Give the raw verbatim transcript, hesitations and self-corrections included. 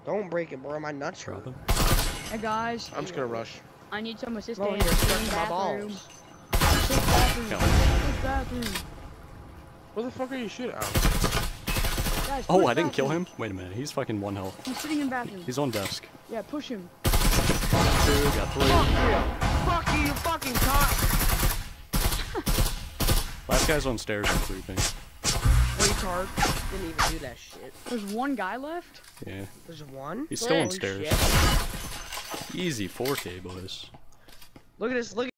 Don't break it, bro. My nuts hurt. Hey guys. I'm just gonna rush. I need some assistance. Bro, you're stretching my balls. Bathroom. bathroom. Where the fuck are you shooting at? Guys, Oh, I bathroom. didn't kill him? Wait a minute, he's fucking one health. He's sitting in bathroom. He's on desk. Yeah, push him. Two, got three. Fuck you! Fuck you, you fucking cock! Last guy's on stairs and creeping. Retard. Didn't even do that shit. There's one guy left? Yeah. There's one? He's still on Holy stairs. shit. Easy four K, boys. Look at this, look